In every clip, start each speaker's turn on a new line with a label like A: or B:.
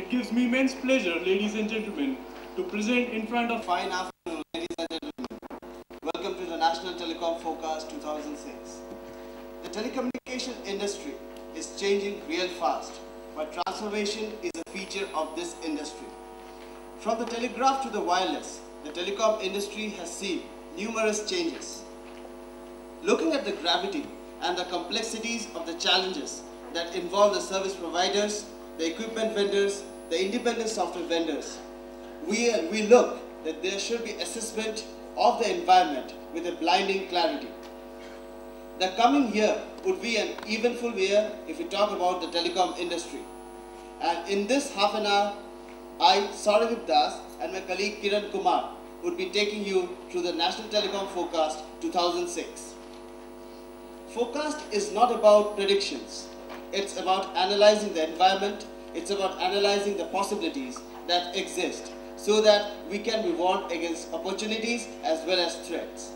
A: It gives me immense pleasure, ladies and gentlemen, to present in front of
B: Fine afternoon, ladies and gentlemen. Welcome to the National Telecom Forecast 2006. The telecommunication industry is changing real fast, but transformation is a feature of this industry. From the telegraph to the wireless, the telecom industry has seen numerous changes. Looking at the gravity and the complexities of the challenges that involve the service providers, the equipment vendors, the independent software vendors, we look that there should be assessment of the environment with a blinding clarity. The coming year would be an eventful year if we talk about the telecom industry. And in this half an hour, I, Saurabh Das, and my colleague Kiran Kumar would be taking you through the National Telecom Forecast 2006. Forecast is not about predictions. It's about analyzing the environment. It's about analyzing the possibilities that exist so that we can be warned against opportunities as well as threats.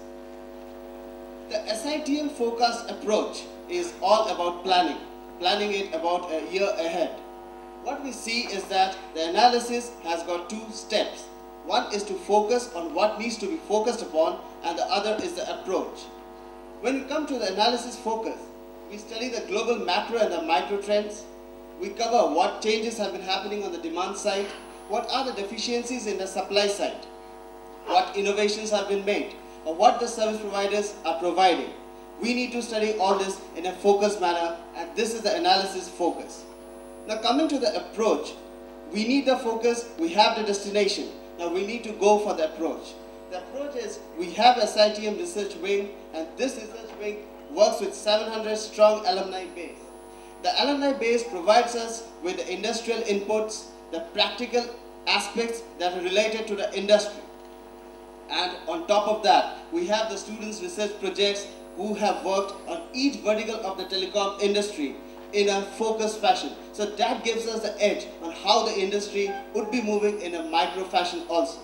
B: The SITM forecast approach is all about planning it about a year ahead. What we see is that the analysis has got two steps. One is to focus on what needs to be focused upon, and the other is the approach. When we come to the analysis focus, we study the global macro and the micro trends. We cover what changes have been happening on the demand side, what are the deficiencies in the supply side, what innovations have been made, or what the service providers are providing. We need to study all this in a focused manner, and this is the analysis focus. Now coming to the approach, we need the focus, we have the destination. Now we need to go for the approach. The approach is, we have a SITM research wing, and this research wing works with 700 strong alumni base. The alumni base provides us with the industrial inputs, the practical aspects that are related to the industry. And on top of that, we have the students' research projects who have worked on each vertical of the telecom industry in a focused fashion. So that gives us the edge on how the industry would be moving in a micro fashion also.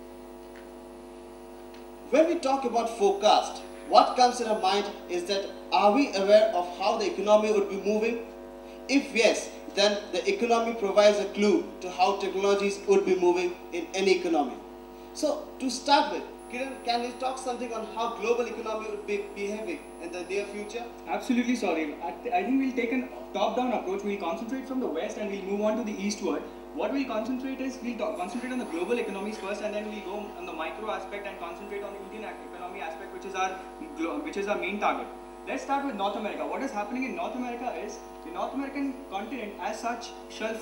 B: When we talk about forecast, what comes in our mind is that, are we aware of how the economy would be moving? If yes, then the economy provides a clue to how technologies would be moving in any economy. So to start with, Kiran, can you talk something on how global economy would be behaving in the near future?
C: Absolutely, sorry. I think we'll take a top-down approach. We'll concentrate from the west and we'll move on to the eastward. What we'll concentrate is, concentrate on the global economies first, and then we'll go on the micro aspect and concentrate on the Indian economy aspect, which is our main target. Let's start with North America. What is happening in North America is, the North American continent as such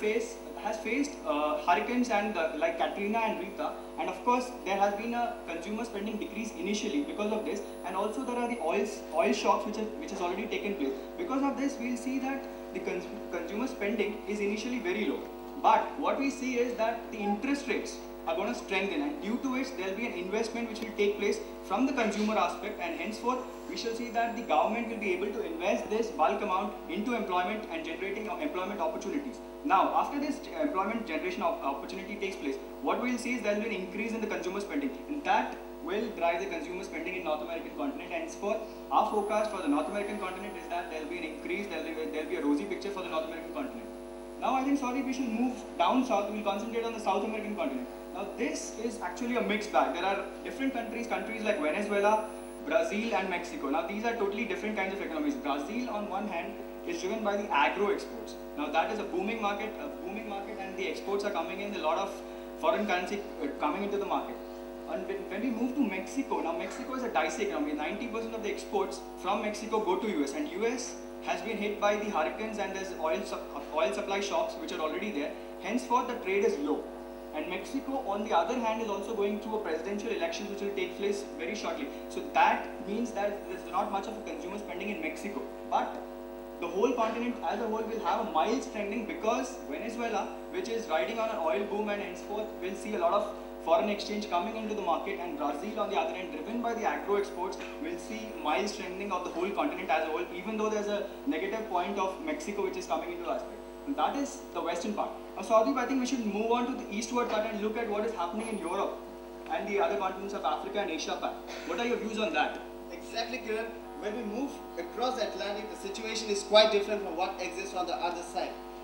C: has faced hurricanes and like Katrina and Rita, and of course there has been a consumer spending decrease initially because of this, and also there are the oil shocks which has already taken place. Because of this, we'll see that the consumer spending is initially very low. But what we see is that the interest rates are going to strengthen, and due to which there will be an investment which will take place from the consumer aspect, and henceforth we shall see that the government will be able to invest this bulk amount into employment and generating employment opportunities. Now, after this employment generation opportunity takes place, what we will see is there will be an increase in the consumer spending, and that will drive the consumer spending in North American continent. And henceforth, our forecast for the North American continent is that there will be an increase, there will be a rosy picture for the North American continent. Now I think, sorry, we should move down south. We will concentrate on the South American continent. Now this is actually a mixed bag. There are different countries like Venezuela, Brazil and Mexico. Now these are totally different kinds of economies. Brazil on one hand is driven by the agro exports. Now that is a booming market, and the exports are coming in, a lot of foreign currency coming into the market. And when we move to Mexico, now Mexico is a dicey economy. 90% of the exports from Mexico go to US, and US has been hit by the hurricanes, and there's oil supply shocks which are already there. Henceforth, the trade is low. And Mexico, on the other hand, is also going through a presidential election which will take place very shortly. So that means that there's not much of a consumer spending in Mexico. But the whole continent as a whole will have a mild strengthening, because Venezuela, which is riding on an oil boom, and henceforth will see a lot of foreign exchange coming into the market, and Brazil on the other hand, driven by the agro exports, will see mild strengthening of the whole continent as a whole, even though there's a negative point of Mexico which is coming into aspect. And that is the western part. Now Saurabh, I think we should move on to the eastward part and look at what is happening in Europe and the other continents of Africa and Asia Pac. What are your views on that?
B: Exactly, Kiran. When we move across the Atlantic, the situation is quite different from what exists on the other side.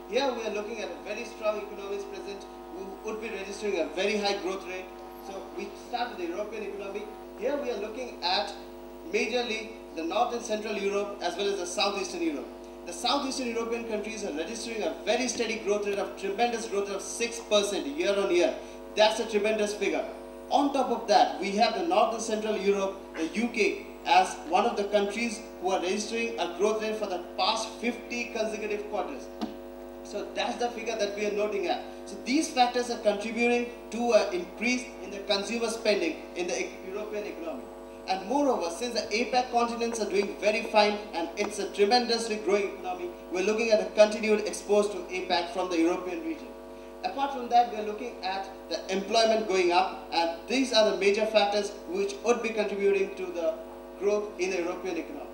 B: Here we are looking at a very strong economies present who would be registering a very high growth rate. So we start with the European economy. Here we are looking at majorly the North and Central Europe as well as the Southeastern Europe. The Southeastern European countries are registering a very steady growth rate of tremendous growth rate of 6% year on year. That's a tremendous figure. On top of that, we have the North and Central Europe, the UK, as one of the countries who are registering a growth rate for the past 50 consecutive quarters. So that's the figure that we are noting at. So these factors are contributing to an increase in the consumer spending in the European economy. And moreover, since the APAC continents are doing very fine and it's a tremendously growing economy, we're looking at a continued exposure to APAC from the European region. Apart from that, we are looking at the employment going up, and these are the major factors which would be contributing to the growth in the European economy.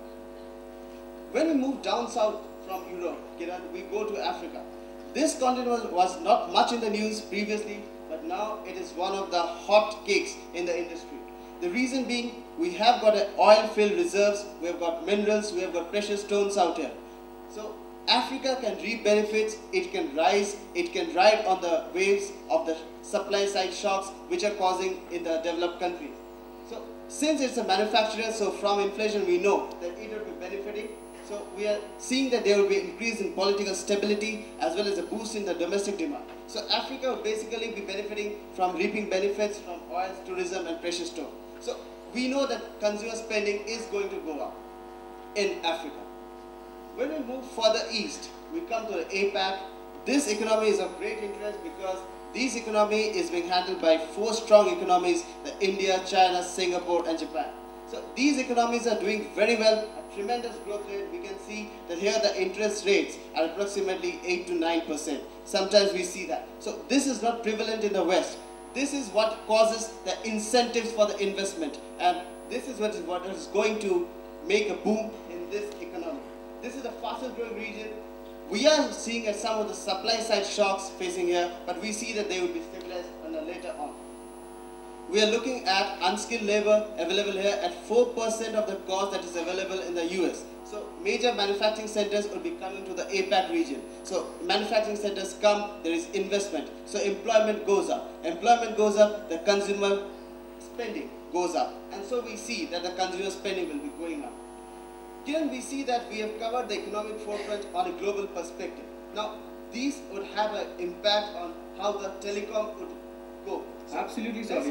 B: When we move down south from Europe, we go to Africa. This continent was not much in the news previously, but now it is one of the hot cakes in the industry. The reason being, we have got oil-filled reserves, we have got minerals, we have got precious stones out here. So Africa can reap benefits, it can rise, it can ride on the waves of the supply side shocks which are causing in the developed countries. So since it's a manufacturer, so from inflation we know that it will be benefiting. So we are seeing that there will be an increase in political stability as well as a boost in the domestic demand. So Africa will basically be benefiting from reaping benefits from oil, tourism and precious stone. So we know that consumer spending is going to go up in Africa. When we move further east, we come to the APAC. This economy is of great interest because this economy is being handled by 4 strong economies, the India, China, Singapore and Japan. So these economies are doing very well, a tremendous growth rate. We can see that here the interest rates are approximately 8 to 9%. Sometimes we see that. So this is not prevalent in the West. This is what causes the incentives for the investment, and this is what is going to make a boom in this economy. This is the fastest growing region. We are seeing some of the supply side shocks facing here, but we see that they will be stabilized later on. We are looking at unskilled labor available here at 4% of the cost that is available in the US. So major manufacturing centers will be coming to the APAC region. So manufacturing centers come, there is investment. So employment goes up. Employment goes up, the consumer spending goes up. And so we see that the consumer spending will be going up. Here we see that we have covered the economic forefront on a global perspective. Now, these would have an impact on how the telecom would go.
C: Absolutely, sir.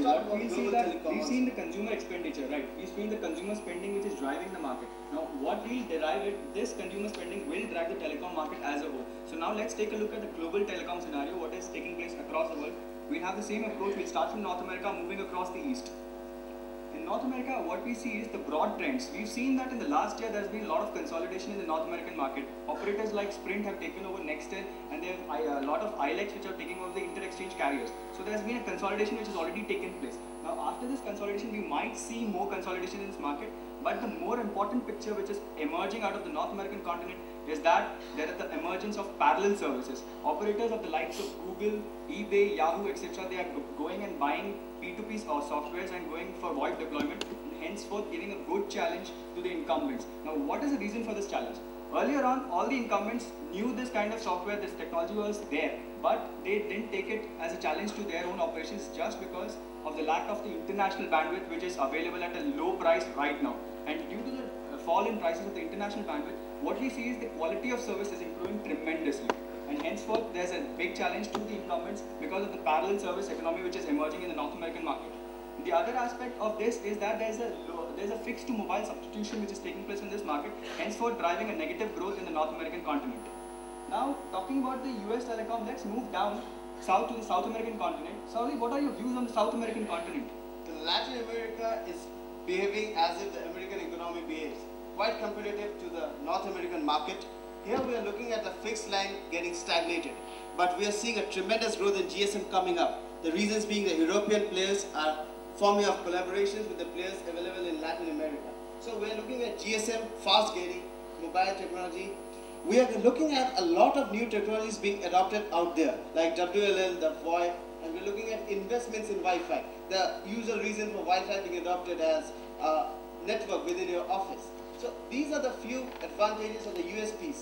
C: We've seen the consumer expenditure, right? We've seen the consumer spending which is driving the market. Now, what will derive it, this consumer spending will drive the telecom market as a whole. So now let's take a look at the global telecom scenario, what is taking place across the world. We'll have the same approach. We'll start from North America, moving across the east. In North America, what we see is the broad trends. We've seen that in the last year, there's been a lot of consolidation in the North American market. Operators like Sprint have taken over Nextel, and there are a lot of ILECs which are taking over the inter-exchange carriers. So there's been a consolidation which has already taken place. Now, after this consolidation, we might see more consolidation in this market. But the more important picture which is emerging out of the North American continent is that there is the emergence of parallel services. Operators of the likes of Google, eBay, Yahoo, etc. They are going and buying P2P softwares and going for VoIP deployment, and henceforth giving a good challenge to the incumbents. Now, what is the reason for this challenge? Earlier on, all the incumbents knew this kind of software, this technology was there, but they didn't take it as a challenge to their own operations just because of the lack of the international bandwidth which is available at a low price right now. And due to the fall in prices of the international bandwidth, what we see is the quality of service is improving tremendously. And henceforth, there's a big challenge to the incumbents because of the parallel service economy which is emerging in the North American market. The other aspect of this is that there's a fixed to mobile substitution which is taking place in this market, henceforth driving a negative growth in the North American continent. Now, talking about the US telecom, let's move down south to the South American continent. Sauli, what are your views on the South American continent?
B: Latin America is behaving as if the American economy behaves, quite competitive to the North American market. Here we are looking at the fixed line getting stagnated, but we are seeing a tremendous growth in GSM coming up. The reasons being the European players are forming of collaborations with the players available in Latin America. So we are looking at GSM, fast gaining, mobile technology. We are looking at a lot of new technologies being adopted out there, like WLL, the VoIP, and we're looking at investments in Wi-Fi. The usual reason for Wi-Fi being adopted as a network within your office. So these are the few advantages of the USPs.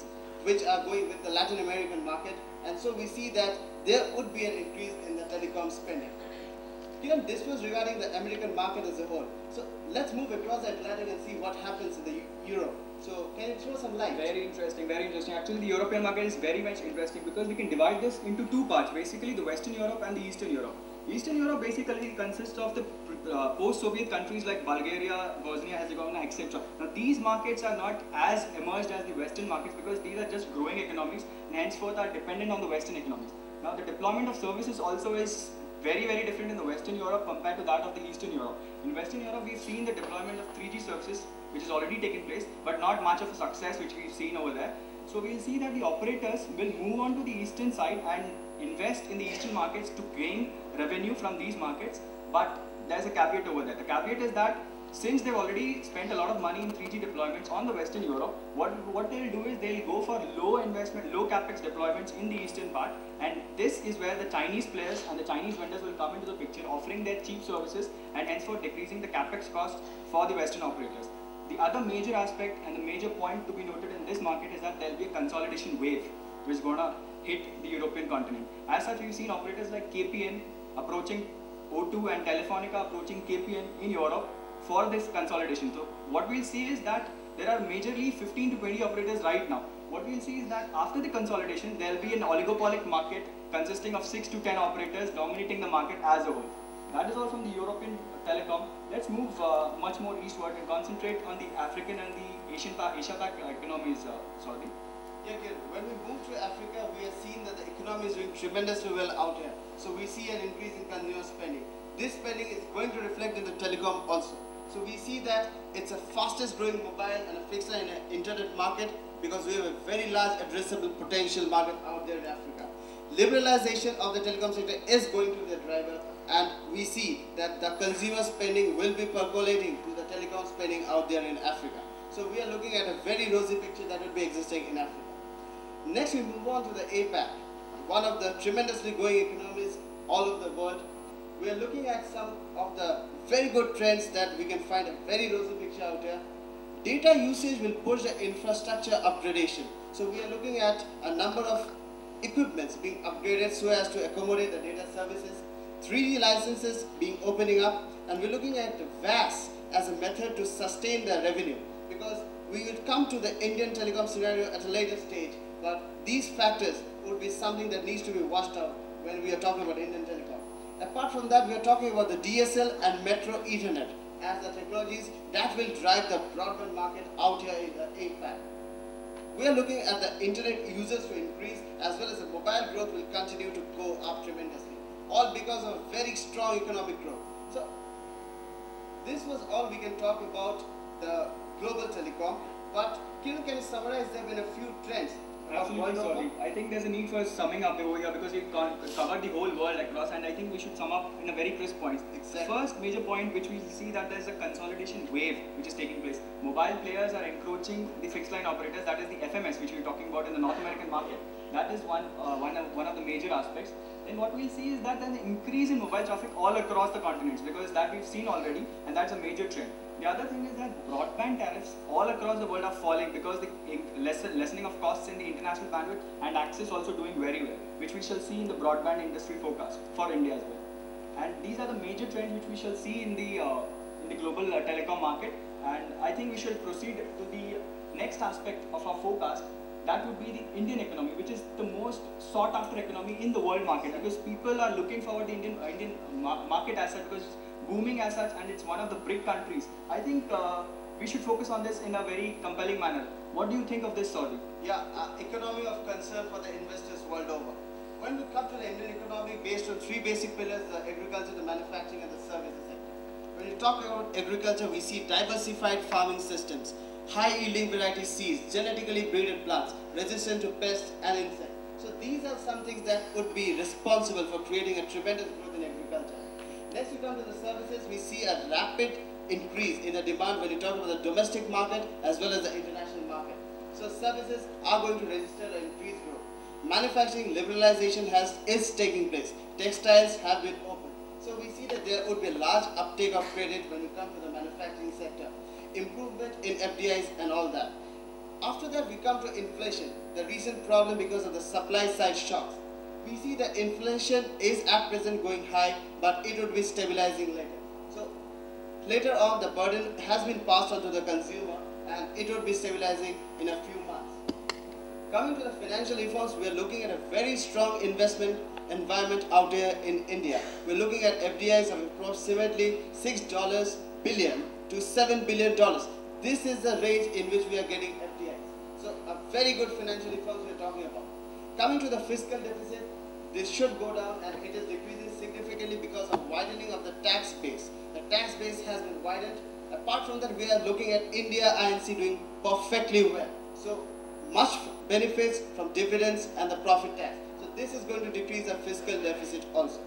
B: which are going with the Latin American market, and so we see that there would be an increase in the telecom spending. Kiran, this was regarding the American market as a whole. So let's move across the Atlantic and see what happens in the Europe. So can you throw some light?
C: Very interesting, very interesting. Actually, the European market is very much interesting because we can divide this into two parts, basically the Western Europe and the Eastern Europe. Eastern Europe basically consists of the post-Soviet countries like Bulgaria, Bosnia-Herzegovina, etc. Now, these markets are not as emerged as the Western markets because these are just growing economies and henceforth are dependent on the Western economies. Now, the deployment of services also is very, very different in the Western Europe compared to that of the Eastern Europe. In Western Europe, we've seen the deployment of 3G services, which has already taken place, but not much of a success, which we've seen over there. So we'll see that the operators will move on to the eastern side and invest in the eastern markets to gain revenue from these markets. But there's a caveat over there. The caveat is that since they've already spent a lot of money in 3G deployments on the Western Europe, what they'll do is they'll go for low investment, low capex deployments in the eastern part, and this is where the Chinese players and the Chinese vendors will come into the picture, offering their cheap services and henceforth decreasing the capex cost for the Western operators. The other major aspect and the major point to be noted in this market is that there will be a consolidation wave which is going to hit the European continent. As such, we've seen operators like KPN approaching O2 and Telefonica approaching KPN in Europe for this consolidation. So what we'll see is that there are majorly 15 to 20 operators right now. What we'll see is that after the consolidation, there will be an oligopolic market consisting of 6 to 10 operators dominating the market as a whole. That is all from the European telecom. Let's move much more eastward and concentrate on the African and the Asia-Pac economies, Saudi.
B: Yeah, when we move to Africa, we have seen that the economy is doing tremendously well out here. So we see an increase in consumer spending. This spending is going to reflect in the telecom also. So we see that it's a fastest growing mobile and a fixed line internet market because we have a very large addressable potential market out there in Africa. Liberalization of the telecom sector is going to be the driver, and we see that the consumer spending will be percolating to the telecom spending out there in Africa. So we are looking at a very rosy picture that will be existing in Africa. Next we move on to the APAC, one of the tremendously growing economies all over the world. We are looking at some of the very good trends that we can find a very rosy picture out here. Data usage will push the infrastructure upgradation. So we are looking at a number of equipments being upgraded so as to accommodate the data services, 3G licenses being opening up, and we're looking at VAS as a method to sustain the revenue, because we will come to the Indian telecom scenario at a later stage, but these factors would be something that needs to be watched out when we are talking about Indian telecom. Apart from that, we are talking about the DSL and Metro Ethernet as the technologies that will drive the broadband market out here in the APAC. We are looking at the internet users to increase, as well as the mobile growth will continue to go up tremendously, all because of very strong economic growth. So this was all we can talk about the global telecom, but can you summarize them in a few trends?
C: Absolutely, sorry. I think there's a need for summing up over here because we've covered the whole world across, and I think we should sum up in a very crisp point.
B: Exactly.
C: The first major point which we see that there's a consolidation wave which is taking place. Mobile players are encroaching the fixed line operators, that is the FMS which we're talking about in the North American market. That is one of the major aspects. Then what we'll see is that there's an increase in mobile traffic all across the continents, because that we've seen already, and that's a major trend. The other thing is that broadband tariffs all across the world are falling because the lessening of costs in the international bandwidth and access also doing very well, which we shall see in the broadband industry forecast for India as well. And these are the major trends which we shall see in the global telecom market. And I think we should proceed to the next aspect of our forecast. That would be the Indian economy, which is the most sought after economy in the world market, because people are looking forward to the Indian market as such, because it's booming as such, and it's one of the BRIC countries. I think we should focus on this in a very compelling manner. What do you think of this, Saudi?
B: Yeah, economy of concern for the investors world over. When we come to the Indian economy, based on three basic pillars: the agriculture, the manufacturing, and the services sector. When you talk about agriculture, we see diversified farming systems, high-yielding variety seeds, genetically breeded plants, resistant to pests and insects. So these are some things that would be responsible for creating a tremendous growth in agriculture. Next we come to the services, we see a rapid increase in the demand when you talk about the domestic market as well as the international market. So services are going to register an increased growth. Manufacturing liberalization is taking place. Textiles have been opened. So we see that there would be a large uptake of credit when you come to the manufacturing sector. Improvement in FDIs and all that. after that we come to inflation, the recent problem because of the supply side shocks. We see that inflation is at present going high, but it would be stabilizing later. So later on the burden has been passed on to the consumer and it would be stabilizing in a few months. Coming to the financial reforms, we are looking at a very strong investment environment out here in India. We're looking at FDIs of approximately $6 billion to $7 billion. This is the range in which we are getting FDIs. So a very good financial reforms we are talking about. Coming to the fiscal deficit, this should go down and it is decreasing significantly because of widening of the tax base. The tax base has been widened. Apart from that, we are looking at India INC doing perfectly well. So much benefits from dividends and the profit tax. So this is going to decrease the fiscal deficit also.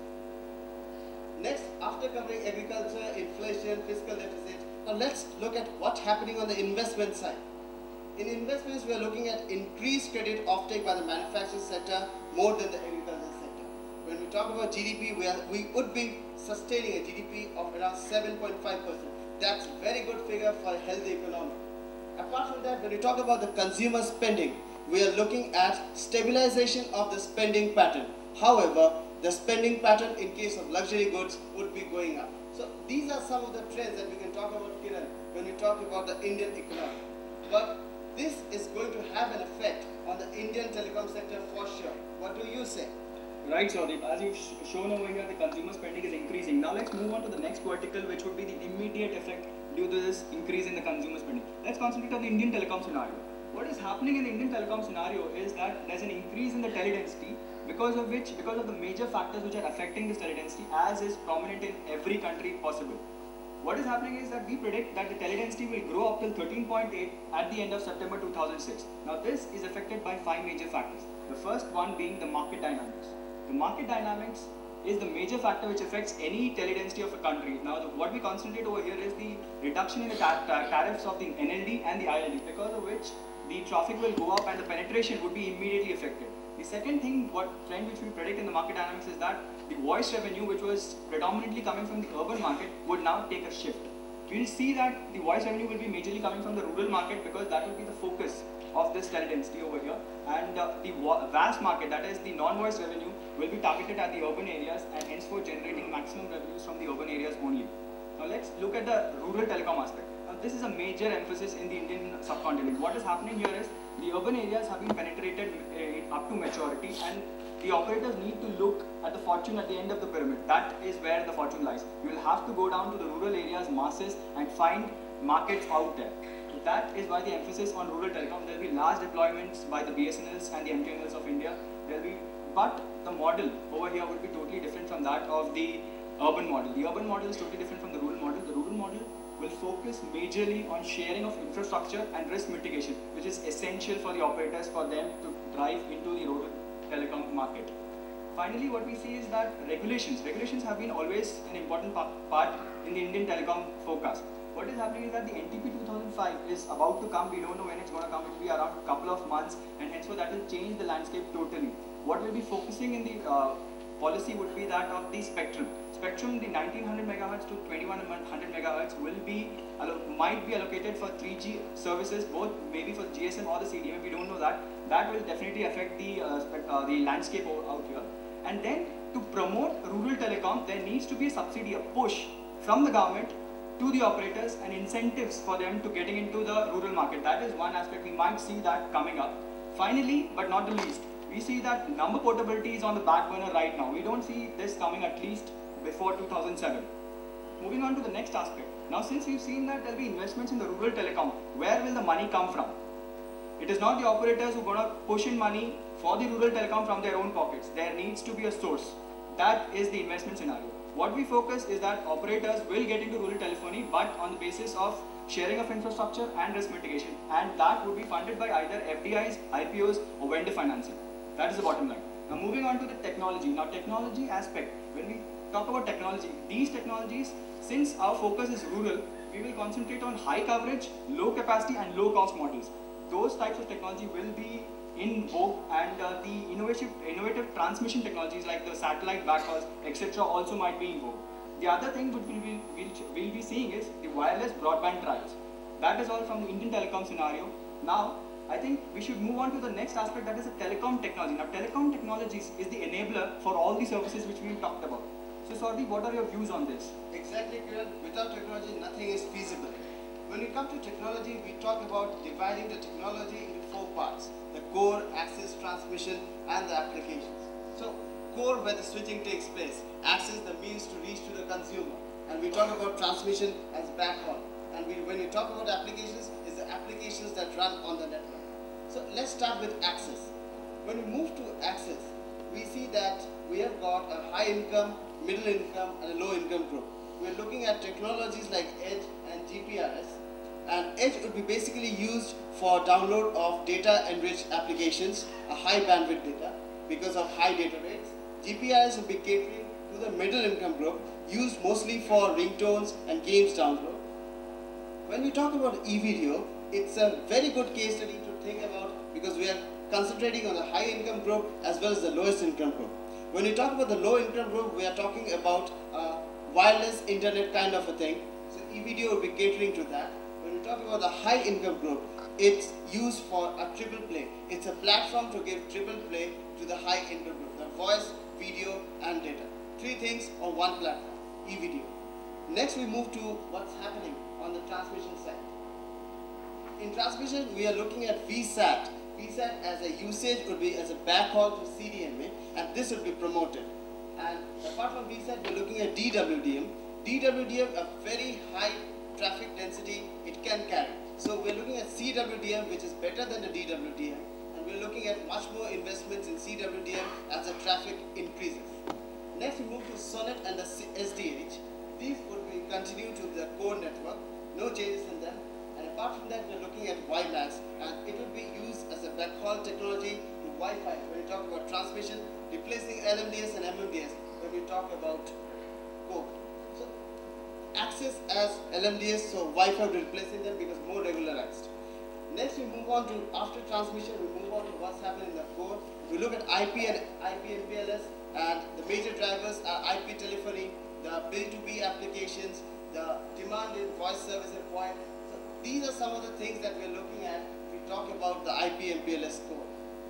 B: Next, after covering agriculture, inflation, fiscal deficit, now let's look at what's happening on the investment side. In investments, we are looking at increased credit offtake by the manufacturing sector more than the agriculture sector. When we talk about GDP, we would be sustaining a GDP of around 7.5%. That's a very good figure for a healthy economy. Apart from that, when we talk about the consumer spending, we are looking at stabilization of the spending pattern. However, the spending pattern in case of luxury goods would be going up. So these are some of the trends that we can talk about, Kiran, when we talk about the Indian economy. But this is going to have an effect on the Indian telecom sector for sure. What do you say?
C: Right, Saurabh. As you've shown over here, the consumer spending is increasing. Now let's move on to the next vertical, which would be the immediate effect due to this increase in the consumer spending. Let's concentrate on the Indian telecom scenario. What is happening in the Indian telecom scenario is that there's an increase in the tele-density, because of the major factors which are affecting this tele-density, as is prominent in every country possible. What is happening is that we predict that the tele-density will grow up till 13.8 at the end of September 2006. Now this is affected by 5 major factors. The first one being the market dynamics. The market dynamics is the major factor which affects any tele-density of a country. Now what we concentrate over here is the reduction in the tariffs of the NLD and the ILD, because of which the traffic will go up and the penetration would be immediately affected. The second trend which we predict in the market dynamics is that the voice revenue, which was predominantly coming from the urban market, would now take a shift. We'll see that the voice revenue will be majorly coming from the rural market, because that will be the focus of this tele-density over here, and the vast market, that is the non-voice revenue, will be targeted at the urban areas and henceforth generating maximum revenues from the urban areas only. Now let's look at the rural telecom aspect. Now this is a major emphasis in the Indian subcontinent. What is happening here is the urban areas have been penetrated up to maturity, and the operators need to look at the fortune at the end of the pyramid. That is where the fortune lies. You will have to go down to the rural areas, masses, and find markets out there. That is why the emphasis on rural telecom. There will be large deployments by the BSNLs and the MTNLs of India. But the model over here would be totally different from that of the urban model. The urban model is totally different from the rural model. The rural model will focus majorly on sharing of infrastructure and risk mitigation, which is essential for the operators for them to drive into the rural telecom market. Finally, what we see is that regulations have been always an important part in the Indian telecom forecast. What is happening is that the NTP 2005 is about to come. We don't know when it's going to come. It will be around a couple of months, and henceforth that will change the landscape totally. What we'll be focusing in the policy would be that of the spectrum. Spectrum, the 1900 megahertz to 2100 megahertz might be allocated for 3G services, both maybe for GSM or the CDMA. We don't know that. That will definitely affect the landscape out here. And then to promote rural telecom, there needs to be a subsidy, a push from the government to the operators and incentives for them to getting into the rural market. That is one aspect. We might see that coming up. Finally, but not the least, we see that number portability is on the back burner right now. We don't see this coming at least before 2007. Moving on to the next aspect. Now, since we've seen that there will be investments in the rural telecom, where will the money come from? It is not the operators who are going to push in money for the rural telecom from their own pockets. There needs to be a source. That is the investment scenario. What we focus is that operators will get into rural telephony, but on the basis of sharing of infrastructure and risk mitigation, and that would be funded by either FDIs, IPOs, or vendor financing. That is the bottom line. Now moving on to the technology. Now technology aspect, when we talk about technology, these technologies, since our focus is rural, we will concentrate on high coverage, low capacity and low cost models. Those types of technology will be in vogue, and the innovative transmission technologies like the satellite backhauls, etc. also might be in vogue. The other thing which we'll be seeing is the wireless broadband trials. That is all from the Indian telecom scenario. Now, I think we should move on to the next aspect, that is the telecom technology. Now, telecom technologies is the enabler for all the services which we talked about. So, Saurabh, what are your views on this?
B: Exactly, Kiran. Without technology, nothing is feasible. When we come to technology, we talk about dividing the technology into four parts: the core, access, transmission, and the applications. So, core, where the switching takes place; access, the means to reach to the consumer; and we talk about transmission as backhaul. And when we talk about applications, it's the applications that run on the network. So let's start with access. When we move to access, we see that we have got a high income, middle income, and a low income group. We're looking at technologies like Edge and GPRS. And Edge would be basically used for download of data enriched applications, a high bandwidth data, because of high data rates. GPRS would be catering to the middle income group, used mostly for ringtones and games download. When we talk about e-video, it's a very good case study to think about, because we are concentrating on the high income group as well as the lowest income group. When we talk about the low income group, we are talking about wireless internet kind of a thing. So e-video will be catering to that. When we talk about the high income group, it's used for a triple play. It's a platform to give triple play to the high income group: the voice, video, and data. Three things on one platform, e-video. Next, we move to what's happening on the transmission side. In transmission, we are looking at VSAT. VSAT as a usage would be as a backhaul to CDMA, and this would be promoted. And apart from VSAT, we're looking at DWDM. DWDM, a very high traffic density it can carry. So we're looking at CWDM, which is better than the DWDM, and we're looking at much more investments in CWDM as the traffic increases. Next, we move to SONET and the SDH. These would be continue to the core network, no changes in them. And apart from that, we're looking at WiMAX, and it would be used as a backhaul technology to Wi-Fi. When we talk about transmission, replacing LMDS and MMDS, when we talk about core. So access as LMDS, so Wi-Fi will be replacing them because more regularized. Next, we move on to, after transmission, we move on to what's happening in the core. We look at IP and MPLS, and the major drivers are IP telephony, the B2B applications, the demand in voice service and VoIP. So these are some of the things that we're looking at when we talk about the IP MPLS core.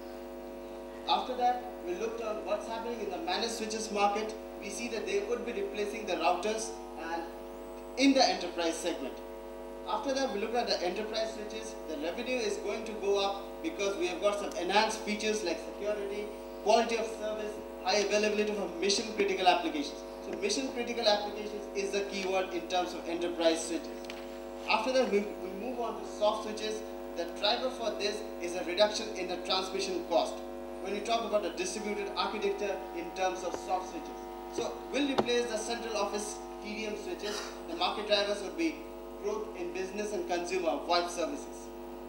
B: After that, we looked at what's happening in the managed switches market. We see that they would be replacing the routers and in the enterprise segment. After that, we look at the enterprise switches. The revenue is going to go up because we have got some enhanced features like security, quality of service, high availability for mission critical applications. So mission critical applications is the keyword in terms of enterprise switches. After that, we move on to soft switches. The driver for this is a reduction in the transmission cost. When you talk about the distributed architecture in terms of soft switches. So we'll replace the central office TDM switches. The market drivers would be growth in business and consumer VoIP services.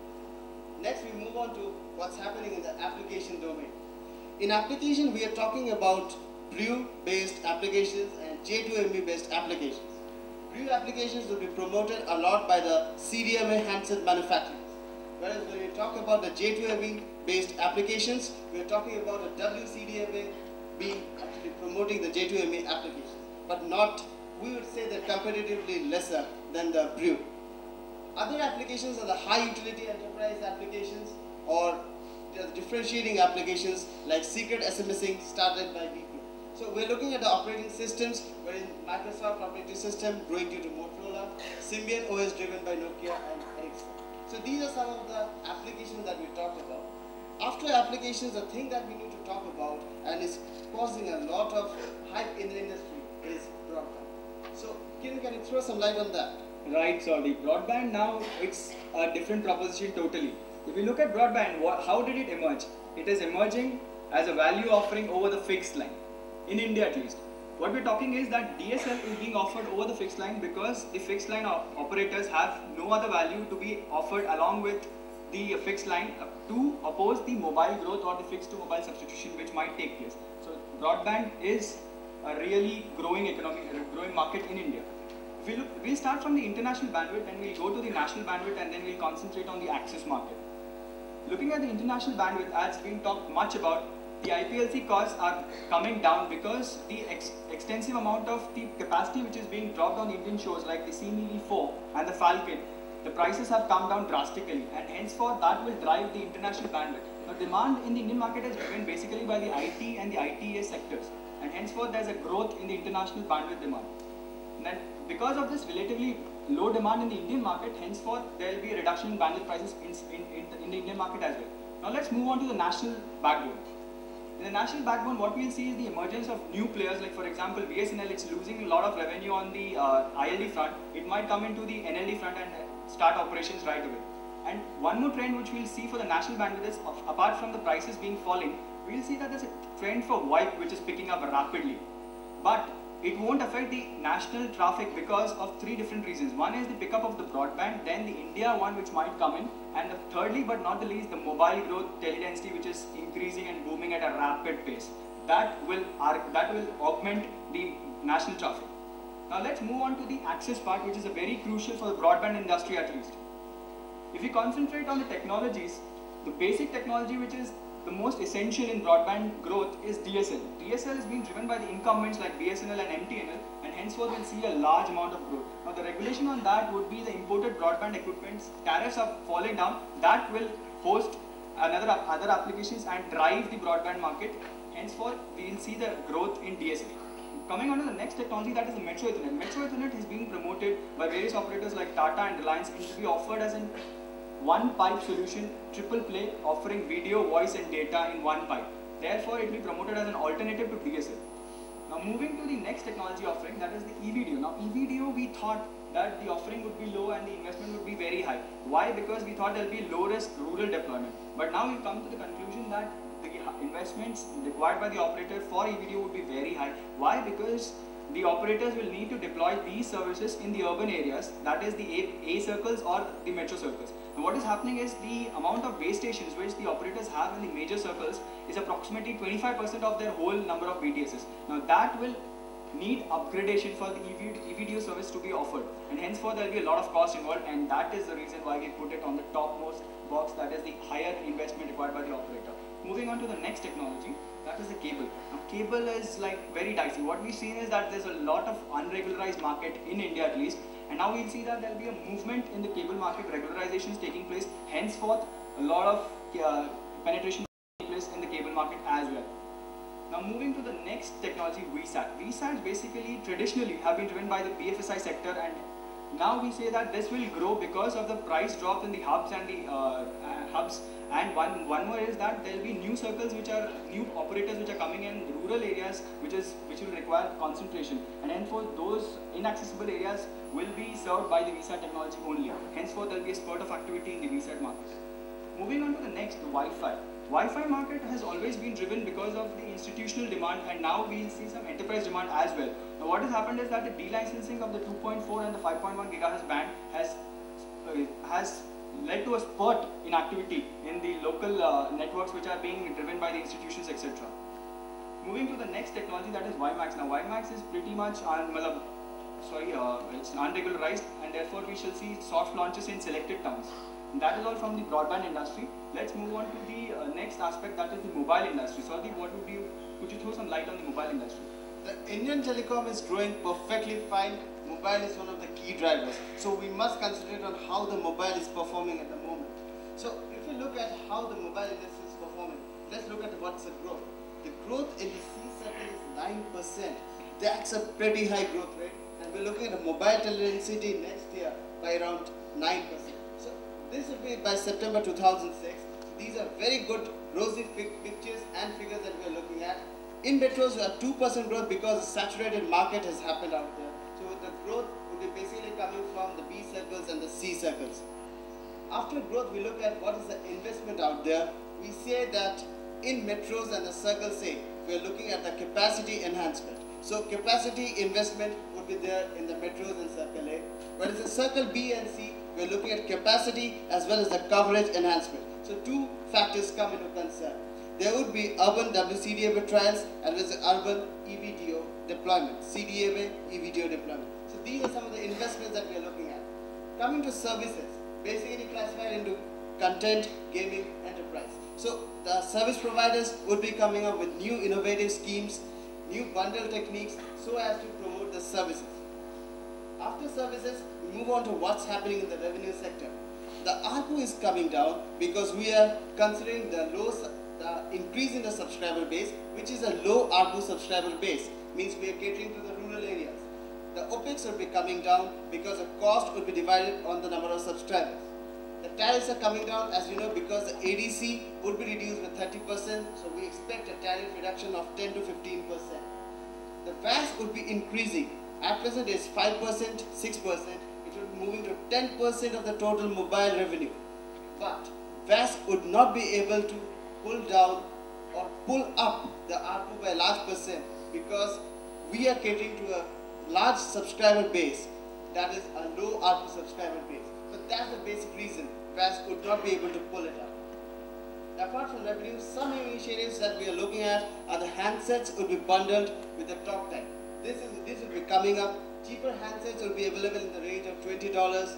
B: Next, we move on to what's happening in the application domain. In application, we are talking about Brew-based applications and J2ME-based applications. Brew applications will be promoted a lot by the CDMA handset manufacturers. Whereas when we talk about the J2ME-based applications, we are talking about a WCDMA being actually promoting the J2ME applications, but not, we would say that competitively lesser than the Brew. Other applications are the high utility enterprise applications or the differentiating applications like secret SMSing started by BP. So we're looking at the operating systems, wherein Microsoft operating system growing due to Motorola, Symbian OS driven by Nokia and Ericsson. So these are some of the applications that we talked about. After applications, the thing that we need to talk about and is causing a lot of hype in the industry is broadband. So Kiran, can you throw some light on that?
C: Right, so the broadband now, it's a different proposition totally. If you look at broadband, how did it emerge? It is emerging as a value offering over the fixed line, in India at least. What we're talking is that DSL is being offered over the fixed line because the fixed line operators have no other value to be offered along with the fixed line to oppose the mobile growth or the fixed to mobile substitution which might take place. So broadband is a really growing economy, growing market in India. We'll start from the international bandwidth and we'll go to the national bandwidth and then we'll concentrate on the access market. Looking at the international bandwidth, as been talked much about, the IPLC costs are coming down because the extensive amount of the capacity which is being dropped on Indian shows like the CMeV4 and the Falcon the prices have come down drastically, and henceforth that will drive the international bandwidth. Now, demand in the Indian market is driven basically by the IT and the ITES sectors, and henceforth there's a growth in the international bandwidth demand. And then because of this relatively low demand in the Indian market, henceforth there will be a reduction in bandwidth prices in the Indian market as well. Now let's move on to the national backbone. In the national backbone, what we'll see is the emergence of new players, like for example BSNL. It's losing a lot of revenue on the ILD front. It might come into the NLD front and start operations right away. And one more trend which we'll see for the national bandwidth is, apart from the prices being falling, we'll see that there's a trend for VoIP which is picking up rapidly. But it won't affect the national traffic because of three different reasons. One is the pickup of the broadband, then the India one which might come in, and thirdly but not the least, the mobile growth teledensity which is increasing and booming at a rapid pace. That will augment the national traffic. Now let's move on to the access part, which is very crucial for the broadband industry at least. If we concentrate on the technologies, the basic technology which is the most essential in broadband growth is DSL. DSL is being driven by the incumbents like BSNL and MTNL, and henceforth we'll see a large amount of growth. Now the regulation on that would be the imported broadband equipment's tariffs are falling down. That will host other applications and drive the broadband market. Henceforth we will see the growth in DSL. Coming on to the next technology, that is the Metro Ethernet. Metro Ethernet is being promoted by various operators like Tata and Reliance, and to be offered as an one pipe solution, triple play, offering video, voice and data in one pipe. Therefore, it will be promoted as an alternative to DSL. Now moving to the next technology offering, that is the eVideo. Now eVideo, we thought that the offering would be low and the investment would be very high. Why? Because we thought there will be low risk rural deployment. But now we've come to the conclusion that the investments required by the operator for eVideo would be very high. Why? Because the operators will need to deploy these services in the urban areas, that is the A circles or the metro circles. And what is happening is the amount of base stations which the operators have in the major circles is approximately 25% of their whole number of BTSs. Now that will need upgradation for the eVideo service to be offered, and henceforth there will be a lot of cost involved, and that is the reason why we put it on the topmost box, that is the higher investment required by the operator. Moving on to the next technology, that is the cable. Now cable is like very dicey. What we've seen is that there's a lot of unregularized market in India at least, and now we'll see that there will be a movement in the cable market, regularizations taking place, henceforth a lot of penetration taking place in the cable market as well. Now moving to the next technology, VSAT. VSATs basically traditionally have been driven by the BFSI sector, and now we say that this will grow because of the price drop in the hubs and the hubs. And one more is that there will be new circles which are new operators which are coming in rural areas, which will require concentration, and henceforth those inaccessible areas will be served by the VSAT technology only. Henceforth there will be a spurt of activity in the VSAT market. Moving on to the next, the Wi-Fi. Wi-Fi market has always been driven because of the institutional demand, and now we see some enterprise demand as well. Now what has happened is that the delicensing of the 2.4 and the 5.1 GHz band has led to a spurt in activity in the local networks which are being driven by the institutions, etc. Moving to the next technology, that is WiMAX. Now WiMAX is pretty much it's unregularized, and therefore we shall see soft launches in selected towns. And that is all from the broadband industry. Let's move on to the next aspect, that is the mobile industry. So could you throw some light on the mobile industry?
B: The Indian telecom is growing perfectly fine. Mobile is one of the key drivers. So we must concentrate on how the mobile is performing at the moment. So if we look at how the mobile industry is performing, let's look at what's the growth. The growth in the C sector is 9%. That's a pretty high growth rate. And we're looking at a mobile density next year by around 9%. So this will be by September 2006. These are very good rosy pictures and figures that we're looking at. In metros, we have 2% growth because a saturated market has happened out there. So the growth will be basically coming from the B circles and the C circles. After growth, we look at what is the investment out there. We say that in metros and the circle A, we are looking at the capacity enhancement. So capacity investment would be there in the metros and circle A. Whereas in circle B and C, we are looking at capacity as well as the coverage enhancement. So two factors come into concern. There would be urban WCDMA trials and there's urban eVideo deployment, CDMA, eVideo deployment. So these are some of the investments that we are looking at. Coming to services, basically classified into content, gaming, enterprise. So the service providers would be coming up with new innovative schemes, new bundle techniques so as to promote the services. After services, we move on to what's happening in the revenue sector. The ARPU is coming down because we are considering the increase in the subscriber base, which is a low ARPU subscriber base, means we are catering to the rural areas. The OPEX will be coming down because the cost will be divided on the number of subscribers. The tariffs are coming down, as you know, because the ADC would be reduced with 30%, so we expect a tariff reduction of 10 to 15%. The VAS would be increasing. At present it is 5%, 6%. It will be moving to 10% of the total mobile revenue. But VAS would not be able to pull down or pull up the ARPU by a large percent because we are catering to a large subscriber base, that is a low ARPU subscriber base. But that's the basic reason VAS would not be able to pull it up. Apart from revenue, some initiatives that we are looking at are the handsets will be bundled with the talk time. This will be coming up. Cheaper handsets will be available in the range of $20,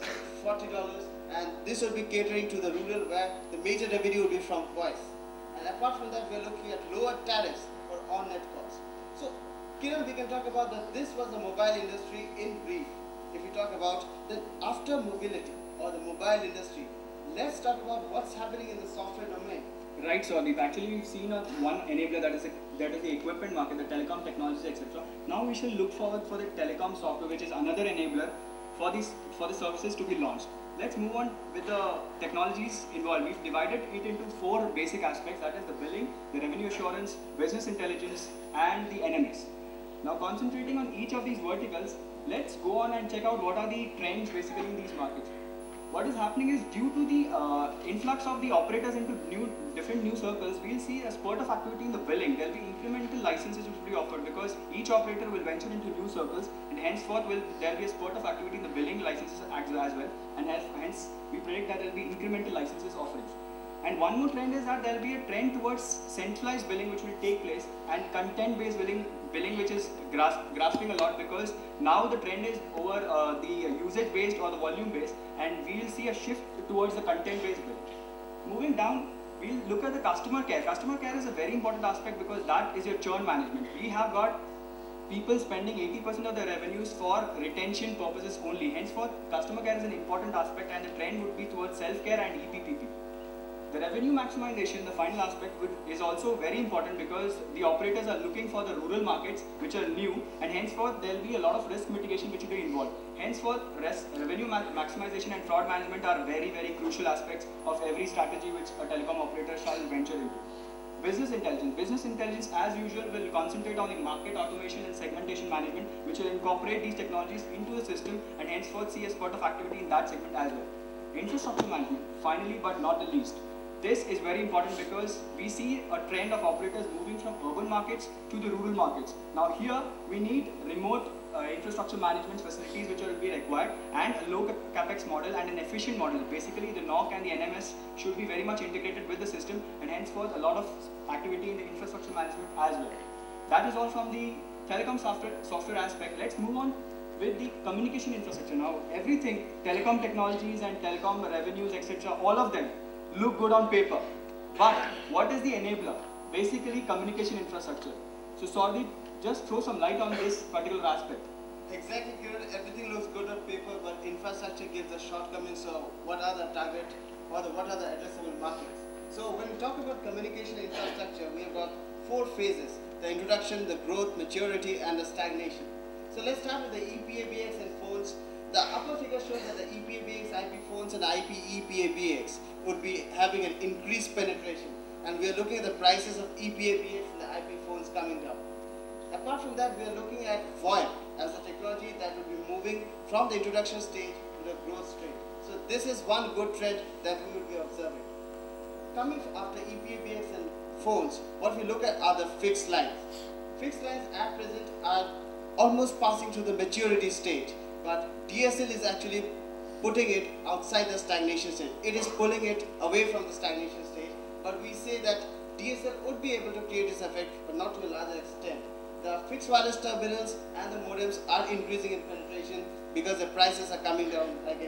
B: $40, and this will be catering to the rural where the major revenue will be from voice. And apart from that, we are looking at lower tariffs for on-net costs. So, Kiran, we can talk about that this was the mobile industry in brief. If we talk about the after mobility or the mobile industry, let's talk about what's happening in the software domain.
C: Right, so actually we've seen one enabler that is the equipment market, the telecom technologies, etc. Now we shall look forward for the telecom software, which is another enabler for the services to be launched. Let's move on with the technologies involved. We've divided it into 4 basic aspects, that is the billing, the revenue assurance, business intelligence, and the NMS. Now concentrating on each of these verticals, let's go on and check out what are the trends basically in these markets. What is happening is due to the influx of the operators into different new circles, we'll see a spurt of activity in the billing. There will be incremental licenses which will be offered because each operator will venture into new circles, and henceforth there will be a spurt of activity in the billing licenses as well, and hence we predict that there will be incremental licenses offerings. And one more trend is that there will be a trend towards centralized billing which will take place, and content-based billing which is grasping a lot because now the trend is over the usage-based or the volume-based, and we will see a shift towards the content-based billing. Moving down, we'll look at the customer care. Customer care is a very important aspect because that is your churn management. We have got people spending 80% of their revenues for retention purposes only. Henceforth, customer care is an important aspect, and the trend would be towards self-care and EPPP. The revenue maximization, the final aspect, is also very important because the operators are looking for the rural markets which are new, and henceforth there will be a lot of risk mitigation which will be involved. Henceforth, revenue maximization and fraud management are very, very crucial aspects of every strategy which a telecom operator shall venture into. Business intelligence. Business intelligence, as usual, will concentrate on the market automation and segmentation management, which will incorporate these technologies into the system and henceforth see a spurt of activity in that segment as well. Infrastructure management, finally but not the least. This is very important because we see a trend of operators moving from urban markets to the rural markets. Now here we need remote infrastructure management facilities which will be required, and a low capex model and an efficient model. Basically the NOC and the NMS should be very much integrated with the system, and henceforth a lot of activity in the infrastructure management as well. That is all from the telecom software aspect. Let's move on with the communication infrastructure. Now everything, telecom technologies and telecom revenues, etc., all of them look good on paper, but what is the enabler? Basically communication infrastructure. So Saurdeep, just throw some light on this particular aspect.
B: Exactly, Kiran. Everything looks good on paper, but infrastructure gives a shortcomings. So what are the target or what are the addressable markets? So when we talk about communication infrastructure, we have got 4 phases: the introduction, the growth, maturity, and the stagnation. So let's start with the EPABX and phones. The upper figure shows that the EPABX IP phones and IP EPABX would be having an increased penetration, and we are looking at the prices of EPABX and the IP phones coming down. Apart from that, we are looking at VoIP as a technology that will be moving from the introduction stage to the growth stage. So this is one good trend that we will be observing. Coming after EPABX and phones, what we look at are the fixed lines. Fixed lines at present are almost passing through the maturity stage, but DSL is actually putting it outside the stagnation stage. It is pulling it away from the stagnation stage, but we say that DSL would be able to create this effect, but not to a larger extent. The fixed wireless terminals and the modems are increasing in penetration because the prices are coming down again.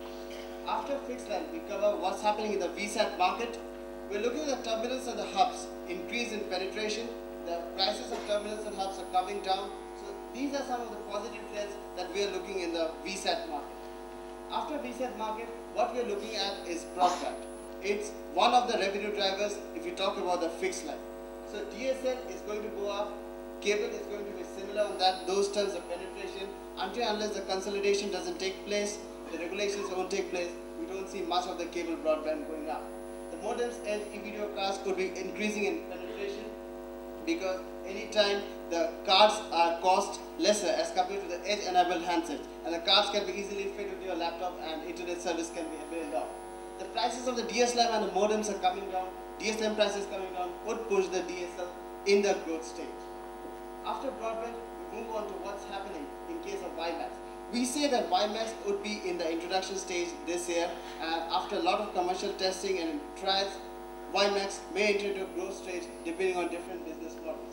B: After fixed line, we cover what's happening in the VSAT market. We're looking at the terminals and the hubs, increase in penetration. The prices of terminals and hubs are coming down. So these are some of the positive trends that we are looking in the VSAT market. After VSAT market, what we are looking at is broadband. It's one of the revenue drivers if you talk about the fixed line. So DSL is going to go up, cable is going to be similar on that, those terms of penetration. Until unless the consolidation doesn't take place, the regulations won't take place, we don't see much of the cable broadband going up. The modems and e-video cards could be increasing in penetration because anytime the cards are cost lesser as compared to the edge-enabled handsets, and the cards can be easily fit into your laptop and internet service can be availed of. The prices of the DSLAM and the modems are coming down, DSLAM prices coming down would push the DSL in the growth stage. After broadband, we move on to what's happening in case of WiMAX. We say that WiMAX would be in the introduction stage this year, and after a lot of commercial testing and trials, WiMAX may enter into a growth stage depending on different business models.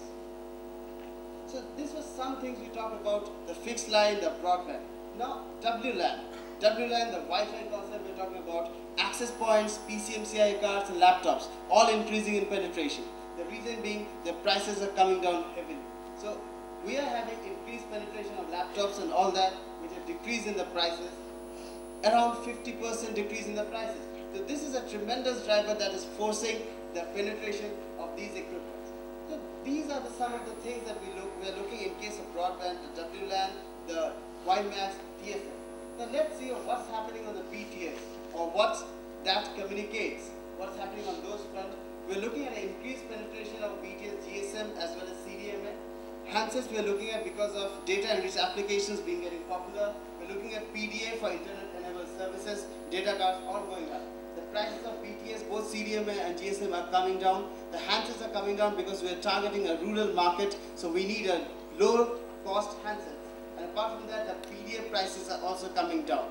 B: So this was some things we talked about, the fixed line, the broadband. Now WLAN. WLAN, the Wi-Fi concept we're talking about, access points, PCMCI cards and laptops, all increasing in penetration. The reason being the prices are coming down heavily. So we are having increased penetration of laptops and all that, with a decrease in the prices, around 50% decrease in the prices. So this is a tremendous driver that is forcing the penetration of these equipments. So these are some of the things that we are looking in case of broadband, the WLAN, the WiMAX, DSL. Now let's see what's happening on the BTS, or what that communicates, what's happening on those fronts. We're looking at an increased penetration of BTS, GSM as well as CDMA. Handsets we are looking at because of data-enriched applications being getting popular. We're looking at PDA for internet-enabled services, data cards all going up. The prices of BTS, both CDMA and GSM are coming down. The handsets are coming down because we are targeting a rural market, so we need a lower cost handset. And apart from that, the PDA prices are also coming down.